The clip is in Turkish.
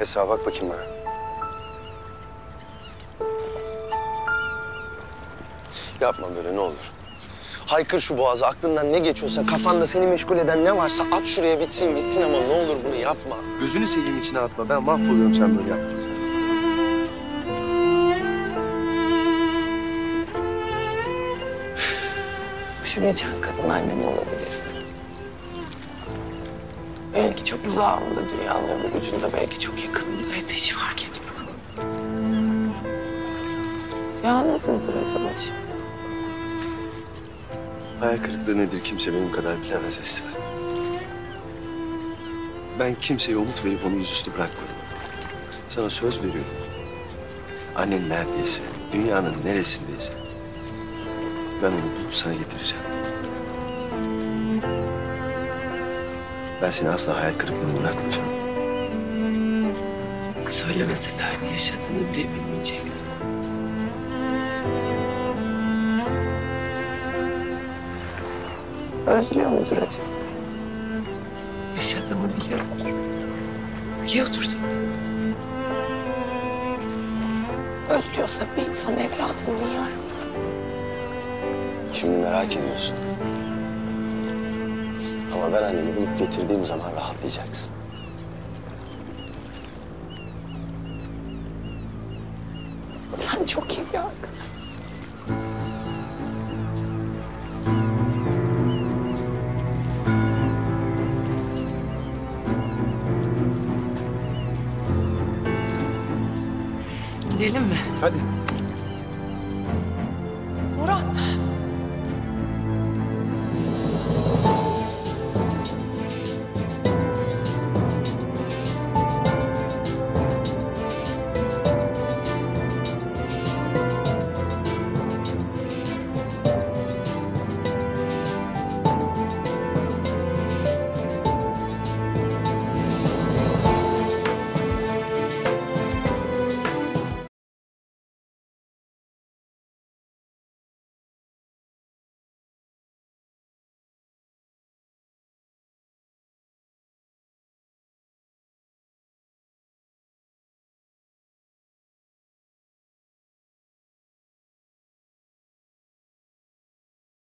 Esra bak bakayım bana. Yapma böyle ne olur. Haykır şu boğazı, aklından ne geçiyorsa, kafanda seni meşgul eden ne varsa at şuraya bitsin ama ne olur bunu yapma. Gözünü seveyim içine atma. Ben mahvoluyorum sen böyle yaptığın zaman. Şu geçen kadın annem olabilir. Belki çok uzağımda, dünyanın öbür ucunda, belki çok yakınımdaydı. Hiç fark etmedim. Yalnız mıdır acaba şimdi? Hayal kırıklığı nedir kimse benim kadar bilemez Esra. Ben kimseye umut verip onu yüzüstü bırakmadım. Sana söz veriyorum. Annen neredeyse, dünyanın neresindeyse ben onu bulup sana getireceğim. Ben seni asla hayal kırıklığına bırakmayacağım. Söylemeselerdi yaşadığını bile bilmeyecektim. Özlüyor mudur acaba? Yaşadığımı biliyordur. Biliyordur tabii. Özlüyorsa bir insan evladını niye aramaz? Şimdi merak ediyorsun. Ama ben anneni bulup getirdiğim zaman rahatlayacaksın. Sen çok iyi bir arkadaşsın. Gidelim mi? Hadi. Murat.